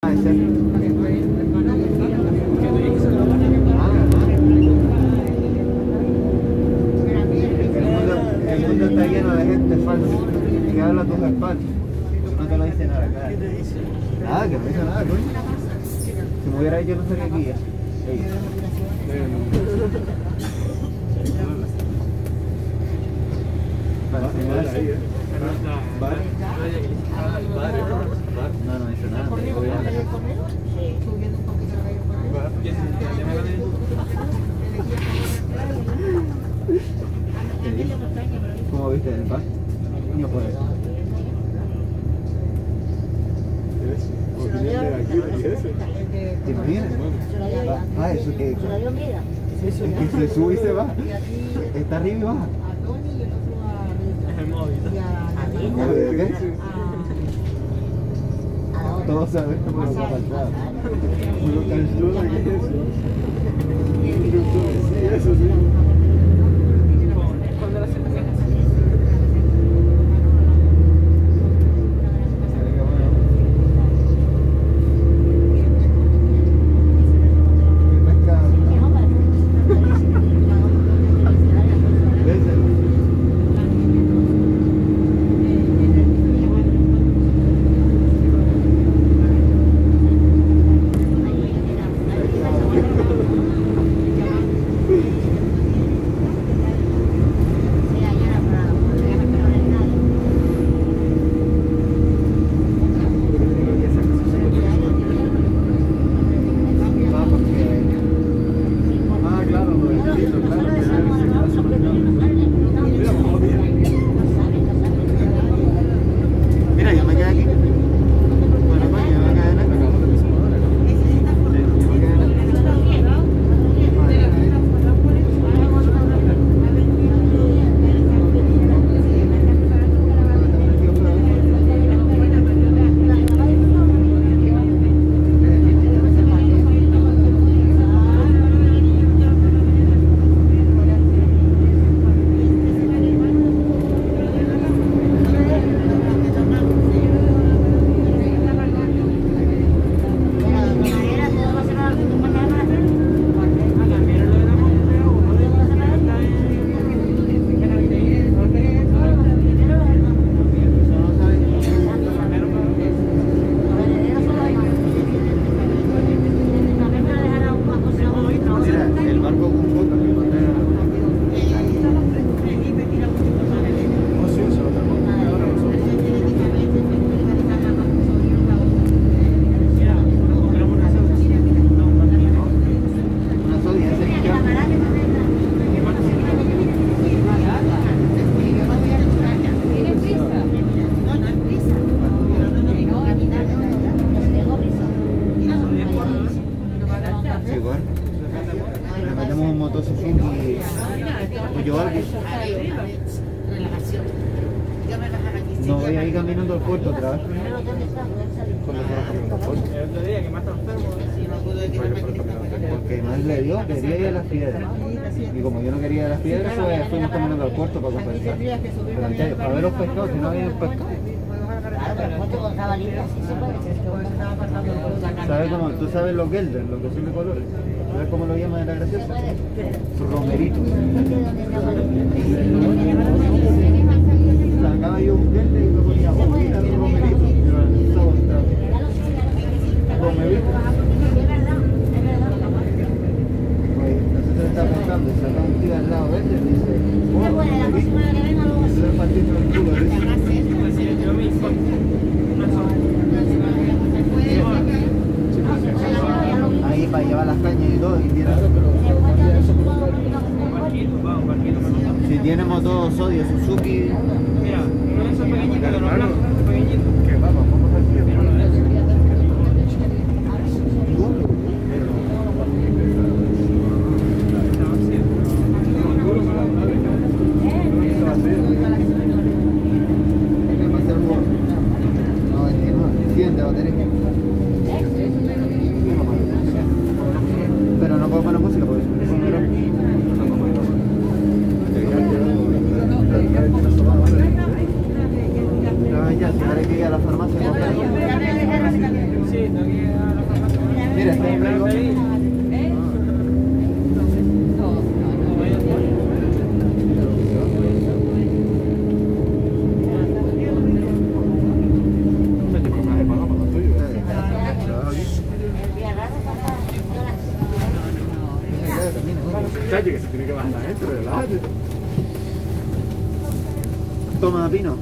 El mundo está lleno de gente falsa que habla a tus espaldas. No te lo dice nada, cara. ¿Qué te dice? Nada, que no dice nada, coño. Si me hubiera dicho, no estaría aquí ya. Para enseñarse. No, no dice nada. ¿Cómo viste el bar? Niño por eso. ¿Te imaginas? Ah, eso que... Eso que se sube y se baja. Está arriba y baja. ¿Qué? Todos sabemos cómo lo que ha pasado. Uno calzona, ¿qué es eso? Sí, eso sí. No voy a ir caminando al puerto otra vez. Porque más le dio, quería ir a las piedras. Y como yo no quería ir a las piedras, pues fuimos caminando al puerto para compensar. Pero en serio, para ver los pescados, si no había pescado. ¿Sabes cómo? ¿Tú sabes lo que es lo que son de colores? ¿Sabes cómo lo llaman de la graciosa? Romerito. Sacaba yo un verde y lo ponía bombita de romerito. Romerito. Entonces está pensando, saca un tío al lado verde y dice, oh, se va partiendo el culo, ahí para llevar las cañas y todo, y tiene... Si tiene motor sodio Suzuki... Mira, no es pequeñito, de los blancos, pequeñito. ¿Qué vamos a hacer? Pero no puedo poner música porque ya Mira, está en Play. Calle que se tiene que bajar la gente, relájate. Toma, Pino.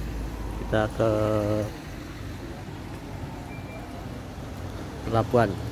Kita ke pelabuhan.